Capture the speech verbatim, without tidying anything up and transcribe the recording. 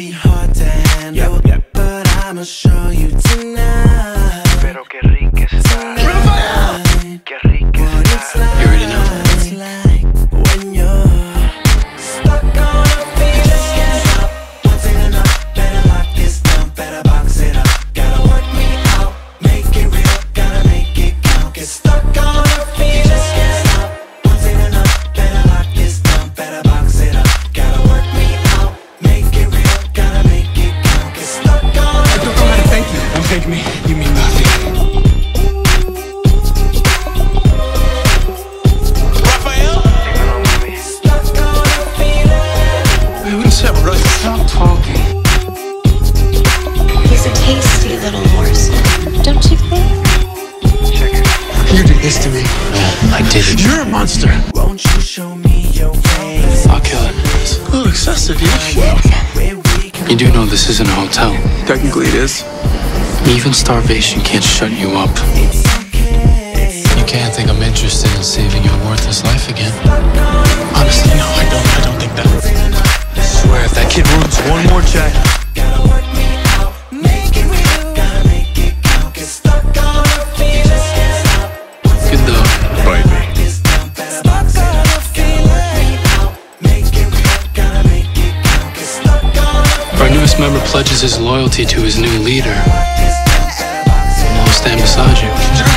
be hard to handle, yep, yep. But I'ma show you tonight. Pero qué rica está. Tonight, Qué rica what it's like, You already know. it's like when you're stuck on a feeling. Just can't stop, once ain't enough. Better lock this down, better box it up. Gotta work me out, make it real, gotta make it count. Get stuck on a feeling. Just can't stop, once ain't enough. Better lock this down, better box it up. Gotta work me out, make it real, gotta make it count. Get stuck on a I don't know how to thank you. Don't thank me. You mean nothing. Raphael. stuck on a feeling. We wouldn't set right. Stop talking. He's a tasty little morsel, don't you think? Check it. You did this to me. No, I did it. You're a monster. Won't you show me your ways? I'll kill it. It's a little excessive, yeah? Where we can You do know this isn't a hotel. Technically it is. Even starvation can't shut you up. it's okay. You can't think I'm interested in saving your worthless life again. Honestly, no, I don't. I don't think that. I swear, if that kid runs one more check. Gotta work me out, make it real, gotta make it count. Get stuck on a feeling. Just can't stop. Good though. Bite me. This down, better box it up. Gotta work me out, make it real, gotta make it count. Get stuck on a Our newest member pledges his loyalty to his new leader. feeling. And I'll stand beside you.